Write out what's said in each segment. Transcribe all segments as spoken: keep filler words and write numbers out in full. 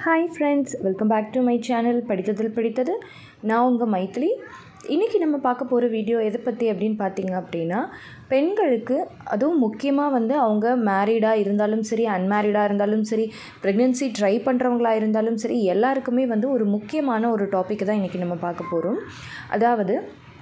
Hi friends, welcome back to my channel படித்ததில் படித்தது. நான் உங்கள் மைத்திலி. இன்றைக்கி நம்ம பார்க்க போகிற வீடியோ எதை பற்றி அப்படின்னு பார்த்தீங்க அப்படின்னா, பெண்களுக்கு அதுவும் முக்கியமாக வந்து அவங்க மேரீடாக இருந்தாலும் சரி, அன்மேரீடாக இருந்தாலும் சரி, ப்ரெக்னென்சி ட்ரை பண்ணுறவங்களாக இருந்தாலும் சரி, எல்லாருக்குமே வந்து ஒரு முக்கியமான ஒரு டாபிக் தான் இன்றைக்கி நம்ம பார்க்க போகிறோம். அதாவது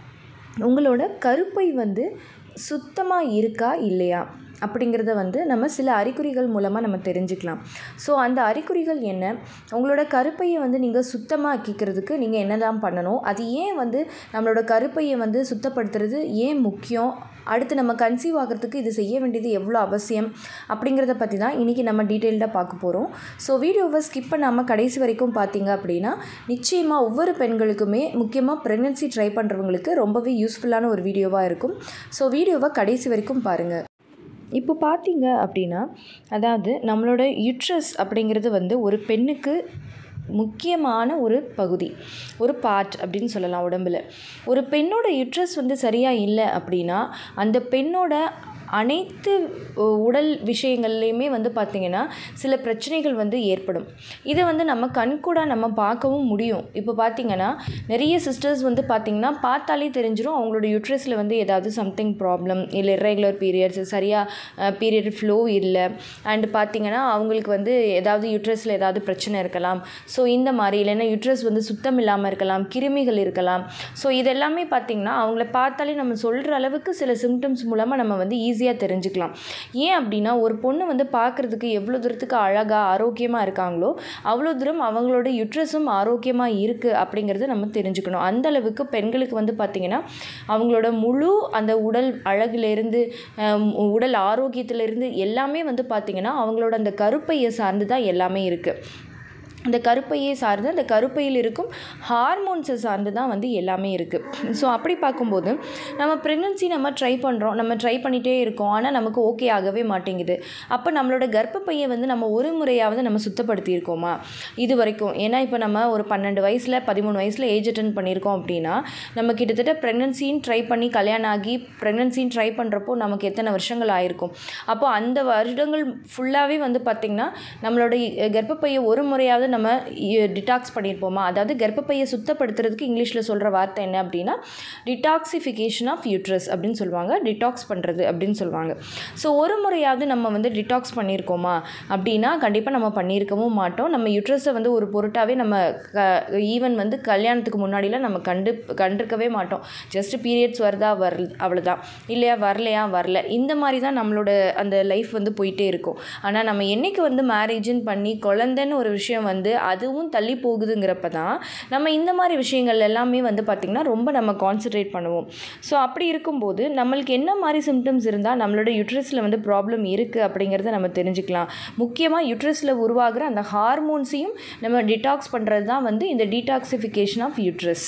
உங்களோட கருப்பை வந்து சுத்தமாக இருக்கா இல்லையா அப்படிங்கிறத வந்து நம்ம சில அறிகுறிகள் மூலமாக நம்ம தெரிஞ்சுக்கலாம். ஸோ அந்த அறிகுறிகள் என்ன, உங்களோட கருப்பையை வந்து நீங்கள் சுத்தமாக ஆக்கிக்கிறதுக்கு நீங்கள் என்ன தான் பண்ணணும், அது ஏன் வந்து நம்மளோட கருப்பையை வந்து சுத்தப்படுத்துறது ஏன் முக்கியம், அடுத்து நம்ம கன்சீவ் ஆகிறதுக்கு இது செய்ய வேண்டியது எவ்வளோ அவசியம் அப்படிங்கிறத பற்றி தான் இன்றைக்கி நம்ம டீட்டெயில்டாக பார்க்க போகிறோம். ஸோ வீடியோவை ஸ்கிப் பண்ணாமல் கடைசி வரைக்கும் பார்த்தீங்க அப்படின்னா நிச்சயமாக ஒவ்வொரு பெண்களுக்குமே, முக்கியமாக ப்ரெக்னென்சி ட்ரை பண்ணுறவங்களுக்கு ரொம்பவே யூஸ்ஃபுல்லான ஒரு வீடியோவாக இருக்கும். ஸோ வீடியோவை கடைசி வரைக்கும் பாருங்கள். இப்போ பார்த்தீங்க அப்படின்னா, அதாவது நம்மளோட யுட்ரஸ் அப்படிங்கிறது வந்து ஒரு பெண்ணுக்கு முக்கியமான ஒரு பகுதி, ஒரு பார்ட் அப்படின்னு சொல்லலாம் உடம்பில். ஒரு பெண்ணோட யுட்ரஸ் வந்து சரியாக இல்லை அப்படின்னா அந்த பெண்ணோட அனைத்து உடல் விஷயங்கள்லேயுமே வந்து பார்த்திங்கன்னா சில பிரச்சனைகள் வந்து ஏற்படும். இதை வந்து நம்ம கண்கூடாக நம்ம பார்க்கவும் முடியும். இப்போ பார்த்திங்கன்னா நிறைய சிஸ்டர்ஸ் வந்து பார்த்திங்கன்னா பார்த்தாலே தெரிஞ்சிடும் அவங்களோட யூட்ரஸில் வந்து ஏதாவது சம்திங் ப்ராப்ளம், இல்லை இர்ரெகுலர் பீரியட்ஸ், சரியாக பீரியட் ஃப்ளோ இல்லை, அண்டு பார்த்திங்கன்னா அவங்களுக்கு வந்து ஏதாவது யூட்ரஸில் ஏதாவது பிரச்சனை இருக்கலாம். ஸோ இந்த மாதிரி இல்லைன்னா யூட்ரஸ் வந்து சுத்தம் இல்லாமல் இருக்கலாம், கிருமிகள் இருக்கலாம். ஸோ இதெல்லாமே பார்த்திங்கன்னா அவங்கள பார்த்தாலே நம்ம சொல்கிற அளவுக்கு சில சிம்டம்ஸ் மூலமாக நம்ம வந்து ஈஸி ஈஸியாக தெரிஞ்சுக்கலாம். ஏன் அப்படின்னா, ஒரு பொண்ணு வந்து பார்க்குறதுக்கு எவ்வளோ தூரத்துக்கு அழகாக ஆரோக்கியமாக இருக்காங்களோ அவ்வளோ தூரம் அவங்களோட யுட்ரஸும் ஆரோக்கியமாக இருக்குது அப்படிங்கிறத நம்ம தெரிஞ்சுக்கணும். அந்த அளவுக்கு பெண்களுக்கு வந்து பார்த்திங்கன்னா அவங்களோட முழு அந்த உடல் அழகிலிருந்து, உடல் ஆரோக்கியத்திலிருந்து எல்லாமே வந்து பார்த்திங்கன்னா அவங்களோட அந்த கருப்பையை சார்ந்து தான் எல்லாமே இருக்குது. அந்த கருப்பையை சார்ந்து, அந்த கருப்பையில் இருக்கும் ஹார்மோன்ஸை சார்ந்து தான் வந்து எல்லாமே இருக்குது. ஸோ அப்படி பார்க்கும்போது நம்ம ப்ரெக்னென்சி நம்ம ட்ரை பண்ணுறோம், நம்ம ட்ரை பண்ணிகிட்டே இருக்கோம், ஆனால் நமக்கு ஓகே ஆகவே மாட்டேங்குது. அப்போ நம்மளோட கர்ப்பப்பையை வந்து நம்ம ஒரு முறையாவது நம்ம சுத்தப்படுத்தியிருக்கோமா இது வரைக்கும்? ஏன்னா இப்போ நம்ம ஒரு பன்னெண்டு வயசில் பதிமூணு வயசில் ஏஜ் அட்டன் பண்ணியிருக்கோம் அப்படின்னா நம்ம கிட்டத்தட்ட ப்ரெக்னென்சின்னு ட்ரை பண்ணி கல்யாணம் ஆகி ப்ரெக்னென்சின்னு ட்ரை பண்ணுறப்போ நமக்கு எத்தனை வருஷங்கள் ஆயிருக்கும். அப்போது அந்த வருடங்கள் ஃபுல்லாகவே வந்து பார்த்திங்கன்னா நம்மளோட கர்ப்பப்பையை ஒரு முறையாவது நம்ம டிடாக்ஸ் பண்ணியிருப்போமா? அதாவது கர்ப்பப்பையை சுத்தப்படுத்துறதுக்கு இங்கிலீஷில் சொல்கிற வார்த்தை என்ன அப்படின்னா டிடாக்சிஃபிகேஷன் ஆஃப் யூட்ரஸ் அப்படின்னு சொல்லுவாங்க. டிடாக்ஸ் பண்ணுறது அப்படின்னு சொல்லுவாங்க. ஸோ ஒரு முறையாவது நம்ம வந்து டிடாக்ஸ் பண்ணியிருக்கோமா அப்படின்னா கண்டிப்பாக நம்ம பண்ணியிருக்கவும் மாட்டோம். நம்ம யூட்ரஸை வந்து ஒரு பொருட்டாகவே நம்ம க ஈவன் வந்து கல்யாணத்துக்கு முன்னாடிலாம் நம்ம கண்டு கண்டிருக்கவே மாட்டோம். ஜஸ்ட் பீரியட்ஸ் வருதா வர அவ்வளோதான், இல்லையா வரலையா வரல, இந்த மாதிரி தான் நம்மளோட அந்த லைஃப் வந்து போயிட்டே இருக்கும். ஆனால் நம்ம என்றைக்கு வந்து மேரேஜுன்னு பண்ணி குழந்தைன்னு ஒரு விஷயம் வந்து அதுவும் தள்ளி போகுதுங்கிறப்ப தான் நம்ம இந்த மாதிரி விஷயங்கள் எல்லாமே வந்து பார்த்திங்கன்னா ரொம்ப நம்ம கான்சன்ட்ரேட் பண்ணுவோம். ஸோ அப்படி இருக்கும்போது நம்மளுக்கு என்ன மாதிரி சிம்டம்ஸ் இருந்தால் நம்மளோட யூட்ரஸில் வந்து ப்ராப்ளம் இருக்குது அப்படிங்கிறத நம்ம தெரிஞ்சுக்கலாம். முக்கியமாக யூட்ரஸில் உருவாகிற அந்த ஹார்மோன்ஸையும் நம்ம டிடாக்ஸ் பண்ணுறது தான் வந்து இந்த டீடாக்சிஃபிகேஷன் ஆஃப் யூட்ரஸ்.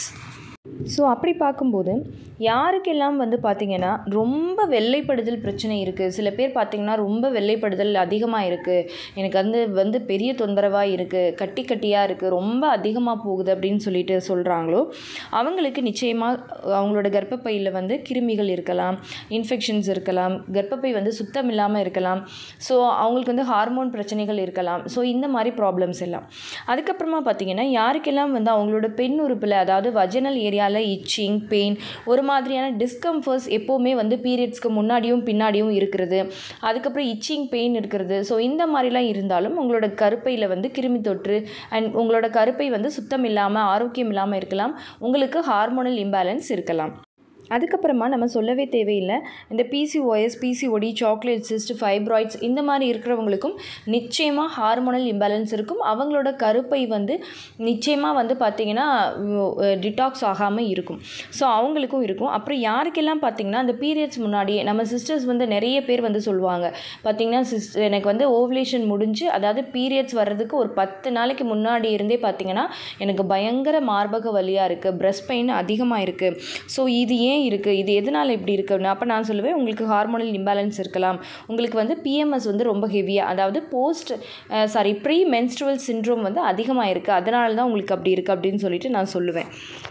ஸோ அப்படி பார்க்கும்போது யாருக்கெல்லாம் வந்து பார்த்திங்கன்னா ரொம்ப வெள்ளைப்படுதல் பிரச்சனை இருக்குது, சில பேர் பார்த்திங்கன்னா ரொம்ப வெள்ளைப்படுதல் அதிகமாக இருக்குது, எனக்கு வந்து வந்து பெரிய தொந்தரவாக இருக்குது, கட்டி கட்டியாக இருக்குது, ரொம்ப அதிகமாக போகுது அப்படின்னு சொல்லிட்டு சொல்கிறாங்களோ அவங்களுக்கு நிச்சயமாக அவங்களோட கர்ப்பப்பையில் வந்து கிருமிகள் இருக்கலாம், இன்ஃபெக்ஷன்ஸ் இருக்கலாம், கர்ப்பப்பை வந்து சுத்தம் இல்லாமல் இருக்கலாம். ஸோ அவங்களுக்கு வந்து ஹார்மோன் பிரச்சனைகள் இருக்கலாம். ஸோ இந்த மாதிரி ப்ராப்ளம்ஸ் எல்லாம். அதுக்கப்புறமா பார்த்திங்கன்னா யாருக்கெல்லாம் வந்து அவங்களோட பெண் உறுப்பில், அதாவது வஜனல் ஏரியாவில் இச்சிங், பெயின், ஒரு மாதிரியான டிஸ்கம்ஃபர்ட்ஸ் எப்போவுமே வந்து பீரியட்ஸ்க்கு முன்னாடியும் பின்னாடியும் இருக்கிறது, அதுக்கப்புறம் இச்சிங் பெயின் இருக்கிறது. ஸோ இந்த மாதிரிலாம் இருந்தாலும் உங்களோட கருப்பையில் வந்து கிருமி தொற்று அண்ட் உங்களோட கருப்பை வந்து சுத்தம் இல்லாமல் ஆரோக்கியம் இல்லாமல் இருக்கலாம், உங்களுக்கு ஹார்மோனல் இம்பேலன்ஸ் இருக்கலாம். அதுக்கப்புறமா நம்ம சொல்லவே தேவையில்லை, இந்த PCOS, PCOD, chocolate cyst, fibroids இந்த மாதிரி இருக்கிறவங்களுக்கும் நிச்சயமாக ஹார்மோனல் இம்பேலன்ஸ் இருக்கும். அவங்களோட கருப்பை வந்து நிச்சயமாக வந்து பார்த்திங்கன்னா டிடாக்ஸ் ஆகாமல் இருக்கும். ஸோ அவங்களுக்கும் இருக்கும். அப்புறம் யாருக்கெல்லாம் பார்த்திங்கன்னா அந்த பீரியட்ஸ் முன்னாடியே நம்ம சிஸ்டர்ஸ் வந்து நிறைய பேர் வந்து சொல்லுவாங்க பார்த்திங்கன்னா, சிஸ் எனக்கு வந்து ஓவலேஷன் முடிஞ்சு, அதாவது பீரியட்ஸ் வர்றதுக்கு ஒரு பத்து நாளைக்கு முன்னாடி இருந்தே பார்த்திங்கன்னா எனக்கு பயங்கர மார்பக வலியாக இருக்குது, பிரெஸ்ட் பெயின் அதிகமாக இருக்குது. ஸோ இது ஏன் இருக்குது, இது எதனால் இப்படி இருக்குன்னு அப்போ நான் சொல்லுவேன், உங்களுக்கு ஹார்மோனல் இம்பேலன்ஸ் இருக்கலாம், உங்களுக்கு வந்து பிஎம்எஸ் வந்து ரொம்ப ஹெவியாக, அதாவது post sorry pre menstrual syndrome வந்து அதிகமாக இருக்குது, அதனால தான் உங்களுக்கு அப்படி இருக்குது அப்படின்னு சொல்லிட்டு நான் சொல்லுவேன்.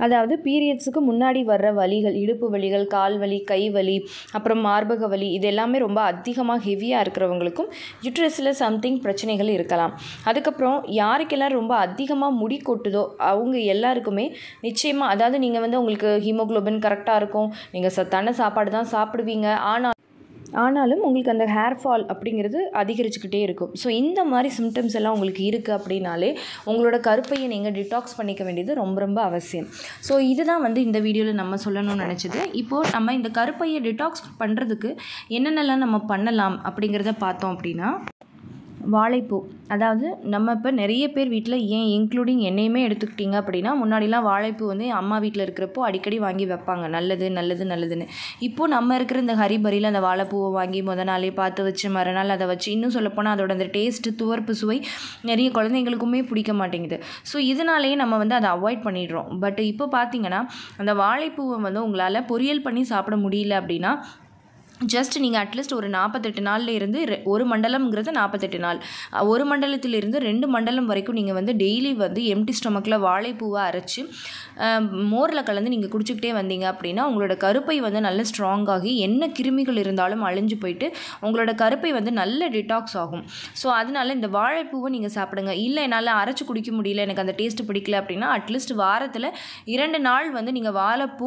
அதாவது பீரியட்ஸுக்கு முன்னாடி வர்ற வலிகள், இடுப்பு வலிகள், கால் வலி, கை வலி, அப்புறம் மார்பக வலி, இது எல்லாமே ரொம்ப அதிகமாக ஹெவியாக இருக்கிறவங்களுக்கும் யூட்ரஸில் சம்திங் பிரச்சனைகள் இருக்கலாம். அதுக்கப்புறம் யாருக்கெல்லாம் ரொம்ப அதிகமாக முடி கொட்டுதோ அவங்க எல்லாருக்குமே நிச்சயமாக, அதாவது நீங்கள் வந்து உங்களுக்கு ஹீமோக்ளோபின் கரெக்டாக இருக்கும், நீங்கள் சத்தான சாப்பாடு தான் சாப்பிடுவீங்க, ஆனால் ஆனாலும் உங்களுக்கு அந்த ஹேர் ஃபால் அப்படிங்கிறது அதிகரிச்சுக்கிட்டே இருக்கும். ஸோ இந்த மாதிரி சிம்டம்ஸ் எல்லாம் உங்களுக்கு இருக்குது அப்படின்னாலே உங்களோட கருப்பையை நீங்கள் டிடாக்ஸ் பண்ணிக்க வேண்டியது ரொம்ப ரொம்ப அவசியம். ஸோ இதுதான் வந்து இந்த வீடியோவில் நம்ம சொல்லணும்னு நினச்சது. இப்போது நம்ம இந்த கருப்பையை டிடாக்ஸ் பண்ணுறதுக்கு என்னென்னலாம் நம்ம பண்ணலாம் அப்படிங்கிறத பார்த்தோம் அப்படின்னா, வாழைப்பூ. அதாவது நம்ம இப்போ நிறைய பேர் வீட்டில், ஏன் இன்க்ளூடிங் என்னையுமே எடுத்துக்கிட்டிங்க அப்படின்னா, முன்னாடிலாம் வாழைப்பூ வந்து அம்மா வீட்டில் இருக்கிறப்போ அடிக்கடி வாங்கி வைப்பாங்க, நல்லது நல்லது நல்லதுன்னு. இப்போது நம்ம இருக்கிற இந்த ஹரிபரியில் அந்த வாழைப்பூவை வாங்கி முத நாளே பார்த்து வச்சு மறுநாள் அதை வச்சு, இன்னும் சொல்லப்போனால் அதோட அந்த டேஸ்ட்டு, துவர்ப்பு சுவை நிறைய குழந்தைங்களுக்குமே பிடிக்க மாட்டேங்குது. ஸோ இதனாலேயே நம்ம வந்து அதை அவாய்ட் பண்ணிடுறோம். பட் இப்போ பார்த்திங்கன்னா அந்த வாழைப்பூவை வந்து உங்களால் பொரியல் பண்ணி சாப்பிட முடியல அப்படின்னா, ஜஸ்ட் நீங்கள் அட்லீஸ்ட் ஒரு நாற்பத்தெட்டு நாளில் இருந்து ஒரு மண்டலம்ங்கிறது நாற்பத்தெட்டு நாள், ஒரு மண்டலத்திலிருந்து ரெண்டு மண்டலம் வரைக்கும் நீங்கள் வந்து டெய்லி வந்து எம்டி ஸ்டொமக்கில் வாழைப்பூவை அரைச்சி மோரில் கலந்து நீங்கள் குடிச்சிக்கிட்டே வந்தீங்க அப்படின்னா உங்களோட கருப்பை வந்து நல்ல ஸ்ட்ராங்காகி என்ன கிருமிகள் இருந்தாலும் அழிஞ்சு போயிட்டு உங்களோட கருப்பை வந்து நல்ல டிடாக்ஸ் ஆகும். ஸோ அதனால் இந்த வாழைப்பூவை நீங்கள் சாப்பிடுங்க. இல்லை என்னால் அரைச்சி குடிக்க முடியல, எனக்கு அந்த டேஸ்ட்டு பிடிக்கல அப்படின்னா அட்லீஸ்ட் வாரத்தில் இரண்டு நாள் வந்து நீங்கள் வாழைப்பூ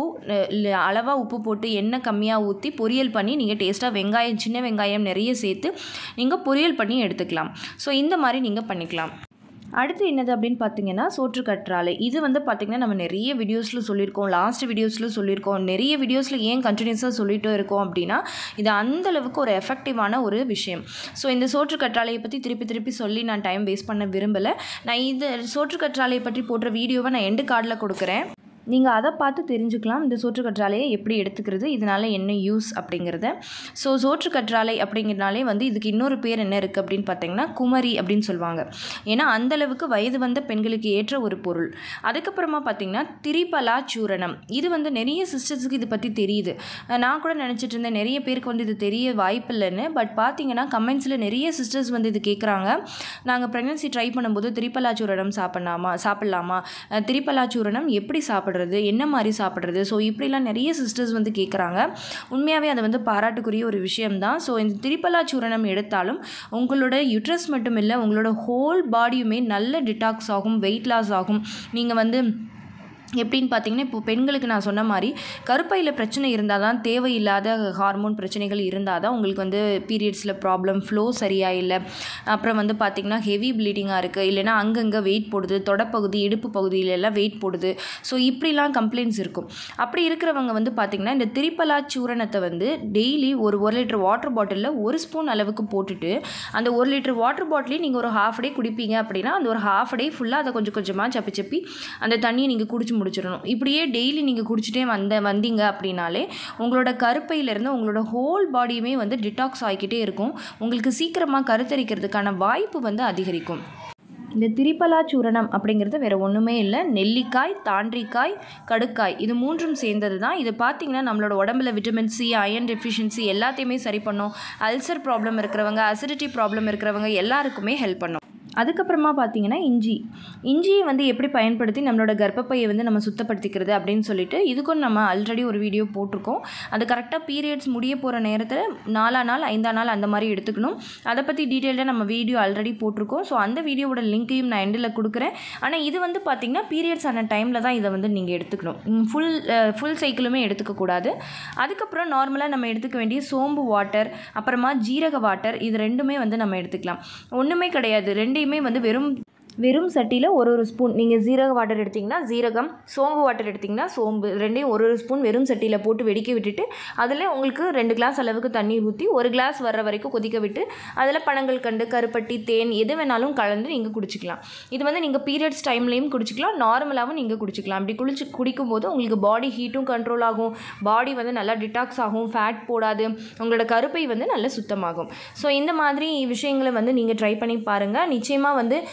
அளவாக உப்பு போட்டு எண்ணெய் கம்மியாக ஊற்றி பொரியல் பண்ணி நீங்கள் டேஸ்ட்டாக வெங்காயம், சின்ன வெங்காயம் நிறைய சேர்த்து நீங்கள் பொரியல் பண்ணி எடுத்துக்கலாம். ஸோ இந்த மாதிரி நீங்கள் பண்ணிக்கலாம். அடுத்து என்னது அப்படின்னு பார்த்தீங்கன்னா சோற்று கற்றாழை. இது வந்து பார்த்திங்கன்னா நம்ம நிறைய வீடியோஸில் சொல்லியிருக்கோம், லாஸ்ட் வீடியோஸில் சொல்லியிருக்கோம், நிறைய வீடியோஸில் ஏன் கண்டினியூஸாக சொல்லிட்டு இருக்கோம் அப்படின்னா இது அந்தளவுக்கு ஒரு எஃபெக்டிவான ஒரு விஷயம். ஸோ இந்த சோற்று கற்றாழையை பற்றி திருப்பி திருப்பி சொல்லி நான் டைம் வேஸ்ட் பண்ண விரும்பலை. நான் இந்த சோற்று கற்றாழையை பற்றி போடுற வீடியோவை நான் எண்டு கார்டில் கொடுக்குறேன், நீங்கள் அதை பார்த்து தெரிஞ்சுக்கலாம் இந்த சோற்று கற்றாழையை எப்படி எடுத்துக்கிறது, இதனால் என்ன யூஸ் அப்படிங்கிறத. ஸோ சோற்று கற்றாழை அப்படிங்கிறனாலே வந்து இதுக்கு இன்னொரு பேர் என்ன இருக்குது அப்படின்னு பார்த்தீங்கன்னா குமரி அப்படின்னு சொல்லுவாங்க. ஏன்னா அந்தளவுக்கு வயது வந்த பெண்களுக்கு ஏற்ற ஒரு பொருள். அதுக்கப்புறமா பார்த்திங்கன்னா திரிபலா சூரணம். இது வந்து நிறைய சிஸ்டர்ஸுக்கு இது பற்றி தெரியுது. நான் கூட நினச்சிட்டு இருந்தேன் நிறைய பேருக்கு வந்து இது தெரிய வாய்ப்பு இல்லைன்னு. பட் பார்த்திங்கன்னா கமெண்ட்ஸில் நிறைய சிஸ்டர்ஸ் வந்து இது கேட்குறாங்க, நாங்கள் ப்ரெக்னன்சி ட்ரை பண்ணும்போது திரிபலா சூரணம் சாப்பிடலாமா சாப்பிட்லாமா திரிபலா சூரணம் எப்படி சாப்பிட, என்ன மாதிரி சாப்பிட்றது, ஸோ இப்படிலாம் நிறைய சிஸ்டர்ஸ் வந்து கேட்குறாங்க. உண்மையாகவே அதை வந்து பாராட்டுக்குரிய ஒரு விஷயம்தான். ஸோ இந்த திரிபலா சூரணம் எடுத்தாலும் உங்களோட யூட்ரஸ் மட்டும் இல்லை, உங்களோட ஹோல் பாடியுமே நல்ல டிடாக்ஸ் ஆகும், வெயிட் லாஸ் ஆகும். நீங்கள் வந்து எப்படின்னு பார்த்தீங்கன்னா, இப்போ பெண்களுக்கு நான் சொன்ன மாதிரி கருப்பையில் பிரச்சனை இருந்தால் தான், தேவையில்லாத ஹார்மோன் பிரச்சனைகள் இருந்தால் தான் உங்களுக்கு வந்து பீரியட்ஸில் ப்ராப்ளம், ஃப்ளோ சரியாக இல்லை, அப்புறம் வந்து பார்த்திங்கன்னா ஹெவி ப்ளீடிங்காக இருக்குது, இல்லைனா அங்கங்கே வெயிட் போடுது, தொடப்பகுதி இடுப்பு பகுதியிலெல்லாம் வெயிட் போடுது. ஸோ இப்படிலாம் கம்ப்ளைண்ட்ஸ் இருக்கும். அப்படி இருக்கிறவங்க வந்து பார்த்திங்கன்னா இந்த திரிபலா சூரணத்தை வந்து டெய்லி ஒரு ஒரு லிட்டர் வாட்டர் பாட்டிலில் ஒரு ஸ்பூன் அளவுக்கு போட்டுட்டு அந்த ஒரு லிட்டர் வாட்டர் பாட்டிலையும் நீங்கள் ஒரு ஹாஃப் டே குடிப்பீங்க அப்படின்னா அந்த ஒரு ஹாஃப் டே ஃபுல்லாக அதை கொஞ்சம் கொஞ்சமாக சப்பி சப்பி அந்த தண்ணியை நீங்கள் குடிச்சு முடிச்சிடணும். இப்படியே டெய்லி நீங்கள் குடிச்சிட்டே வந்த வந்தீங்க அப்படின்னாலே உங்களோட கருப்பையிலேருந்து உங்களோட ஹோல் பாடியுமே வந்து டிடாக்ஸ் ஆகிக்கிட்டே இருக்கும். உங்களுக்கு சீக்கிரமாக கருத்தரிக்கிறதுக்கான வாய்ப்பு வந்து அதிகரிக்கும். இந்த திரிபலா சூரணம் அப்படிங்கிறது வேறு ஒன்றுமே இல்லை, நெல்லிக்காய், தாண்டிக்காய், கடுக்காய், இது மூன்றும் சேர்ந்தது தான். இது பார்த்திங்கன்னா நம்மளோட உடம்புல விட்டமின் சி, அயன் டெஃபிஷியன்சி எல்லாத்தையுமே சரி பண்ணும். அல்சர் ப்ராப்ளம் இருக்கிறவங்க, அசிடிட்டி ப்ராப்ளம் இருக்கிறவங்க எல்லாருக்குமே ஹெல்ப் பண்ணும். அதுக்கப்புறமா பார்த்தீங்கன்னா இஞ்சி. இஞ்சியை வந்து எப்படி பயன்படுத்தி நம்மளோட கர்ப்பப்பையை வந்து நம்ம சுத்தப்படுத்திக்கிறது அப்படின்னு சொல்லிட்டு இதுக்கும் நம்ம ஆல்ரெடி ஒரு வீடியோ போட்டிருக்கோம். அது கரெக்டாக பீரியட்ஸ் முடிய போகிற நேரத்தில் நாலா நாள் ஐந்தா நாள் அந்த மாதிரி எடுத்துக்கணும். அதை பற்றி டீட்டெயிலாக நம்ம வீடியோ ஆல்ரெடி போட்டிருக்கோம். ஸோ அந்த வீடியோவோட லிங்க்கையும் நான் எண்டில் கொடுக்குறேன். ஆனால் இது வந்து பார்த்திங்கன்னா பீரியட்ஸ் ஆன டைமில் தான் இதை வந்து நீங்கள் எடுத்துக்கணும். ஃபுல் ஃபுல் சைக்கிளுமே எடுத்துக்கக்கூடாது. அதுக்கப்புறம் நார்மலாக நம்ம எடுத்துக்க வேண்டிய சோம்பு வாட்டர், அப்புறமா ஜீரக வாட்டர், இது ரெண்டுமே வந்து நம்ம எடுத்துக்கலாம். ஒன்றுமே கிடையாது, ரெண்டு வந்து வெறும் வெறும் சட்டியில் ஒரு ஒரு ஸ்பூன், நீங்கள் ஜீரக வாட்டர் எடுத்திங்கன்னா ஜீரகம், சோம்பு வாட்டர் எடுத்திங்கன்னா சோம்பு, ரெண்டையும் ஒரு ஒரு ஸ்பூன் வெறும் சட்டியில் போட்டு வெடிக்க விட்டுட்டு அதில் உங்களுக்கு ரெண்டு கிளாஸ் அளவுக்கு தண்ணீர் ஊற்றி ஒரு கிளாஸ் வர்ற வரைக்கும் கொதிக்க விட்டு அதில் பனங்கள் கண்டு, கருப்பட்டி, தேன் எது வேணாலும் கலந்து நீங்கள் குடிச்சிக்கலாம். இது வந்து நீங்கள் பீரியட்ஸ் டைம்லேயும் குடிச்சிக்கலாம், நார்மலாகவும் நீங்கள் குடிச்சிக்கலாம். அப்படி குளிச்சு குடிக்கும்போது உங்களுக்கு பாடி ஹீட்டும் கண்ட்ரோல் ஆகும், பாடி வந்து நல்லா டிடாக்ஸ் ஆகும், ஃபேட் போடாது, உங்களோட கருப்பை வந்து நல்லா சுத்தமாகும். ஸோ இந்த மாதிரி விஷயங்களை வந்து நீங்கள் ட்ரை பண்ணி பாருங்கள். நிச்சயமாக வந்து நம்ம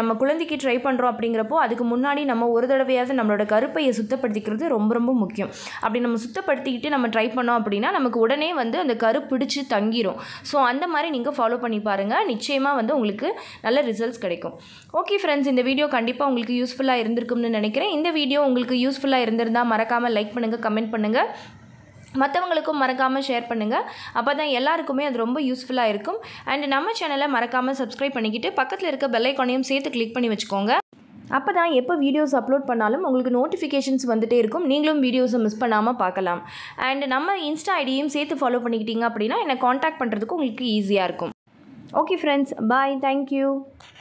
நம்ம குழந்தைக்கு ட்ரை பண்ணுறோம் அப்படிங்கிறப்போ அதுக்கு முன்னாடி நம்ம ஒரு தடவையாவது நம்மளோட கருப்பையை சுத்தப்படுத்திக்கிறது ரொம்ப ரொம்ப முக்கியம். அப்படி நம்ம சுத்தப்படுத்திக்கிட்டு நம்ம ட்ரை பண்ணோம் அப்படின்னா நமக்கு உடனே வந்து அந்த கரு பிடிச்சி தங்கிரும். ஸோ அந்த மாதிரி நீங்கள் ஃபாலோ பண்ணி பாருங்கள். நிச்சயமாக வந்து உங்களுக்கு நல்ல ரிசல்ட்ஸ் கிடைக்கும். ஓகே ஃப்ரெண்ட்ஸ், இந்த வீடியோ கண்டிப்பாக உங்களுக்கு யூஸ்ஃபுல்லாக இருந்திருக்கும்னு நினைக்கிறேன். இந்த வீடியோ உங்களுக்கு யூஸ்ஃபுல்லாக இருந்திருந்தால் மறக்காமல் லைக் பண்ணுங்கள், கமெண்ட் பண்ணுங்கள், மற்றவங்களுக்கும் மறக்காமல் ஷேர் பண்ணுங்கள். அப்போ தான் எல்லாருக்குமே அது ரொம்ப யூஸ்ஃபுல்லாக இருக்கும். அண்ட் நம்ம சேனலை மறக்காமல் சப்ஸ்கிரைப் பண்ணிக்கிட்டு பக்கத்தில் இருக்க பெல் ஐகானையும் சேர்த்து கிளிக் பண்ணி வச்சுக்கோங்க. அப்போ தான் எப்போ வீடியோஸ் அப்லோட் பண்ணாலும் உங்களுக்கு நோட்டிஃபிகேஷன்ஸ் வந்துகிட்டே இருக்கும். நீங்களும் வீடியோஸை மிஸ் பண்ணாமல் பார்க்கலாம். அண்ட் நம்ம இன்ஸ்டா ஐடியையும் சேர்த்து ஃபாலோ பண்ணிக்கிட்டீங்க அப்படின்னா என்னை காண்டாக்ட் பண்ணுறதுக்கு உங்களுக்கு ஈஸியாக இருக்கும். Okay friends, bye, thank you.